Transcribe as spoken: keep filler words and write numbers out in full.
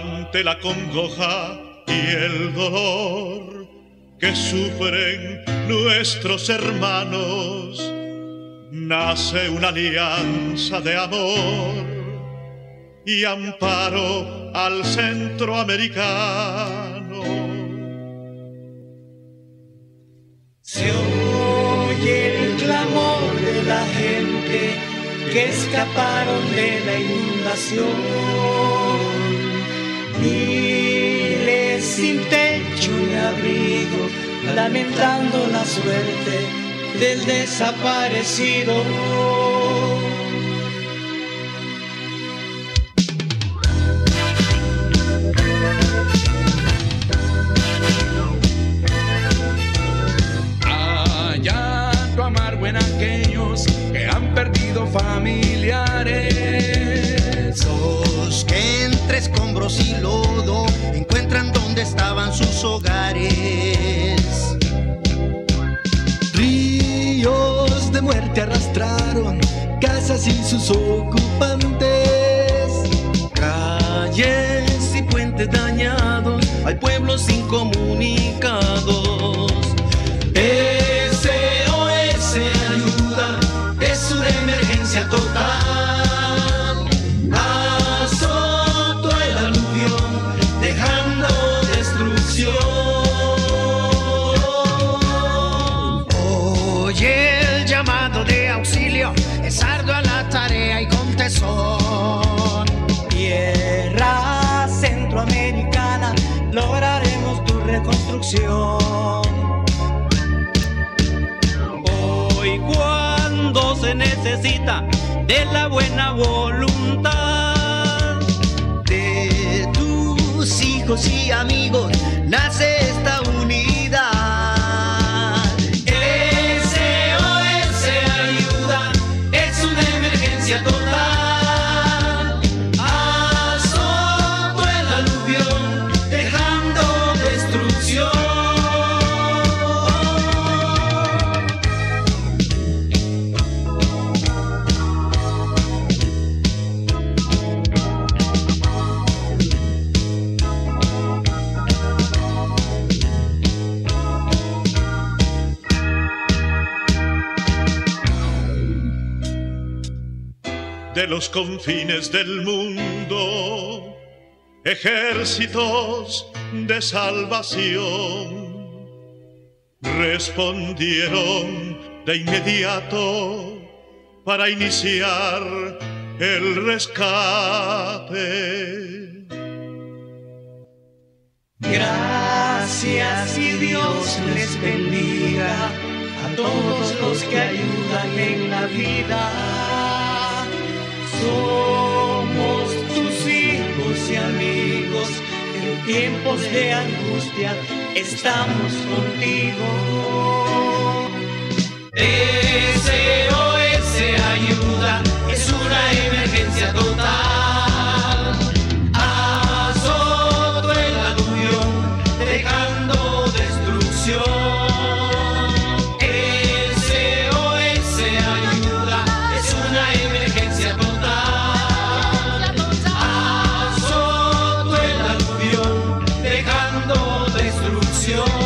ante la congoja y el dolor que sufren nuestros hermanos, nace una alianza de amor y amparo al centroamericano. Se oye el clamor de la gente que escaparon de la inundación, miles sin techo ni abrigo, lamentando la suerte del desaparecido. En aquellos que han perdido familiares, los que entre escombros y lodo encuentran donde estaban sus hogares. Ríos de muerte arrastraron casas y sus ocupantes, calles y puentes dañados, hay pueblos incomunicados. Ayuda, es una emergencia total. Azotó el aluvión, dejando destrucción. Oye el llamado de auxilio, es ardua la tarea y con tesón. Tierra centroamericana, lograremos tu reconstrucción. Cuando se necesita de la buena voluntad de tus hijos y amigos, nace esta unidad. S O S ayuda, es una emergencia total. Azotó el aluvión, dejando destrucción. De los confines del mundo, ejércitos de salvación respondieron de inmediato para iniciar el rescate. Gracias y Dios les bendiga a todos los que ayudan en la vida. Somos tus hijos y amigos, en tiempos de angustia estamos contigo. S O S ayuda, es una emergencia total. Azotó el aluvión, dejando destrucción. Destrucción.